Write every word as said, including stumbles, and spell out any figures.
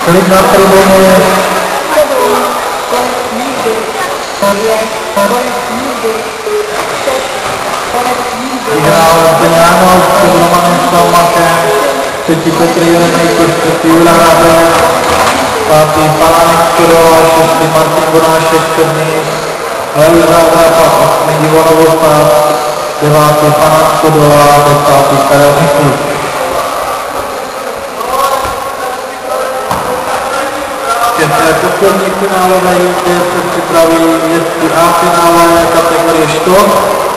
Klid na tribuně. Vyhrál Zdeňánov před Romanem Salmakem, třetí Petr Jelenejko, čtvrtý Jura Hrabec, pátý Pánek Škodova, šestý Martin Bonášek Černý, Helena Hrapa, osmý Ivo Novostát, devátý Pánek Škodova, desátý Karel Michluš. Šesté poslední finálové jízdě se připraví jezdci A finále kategorie štos.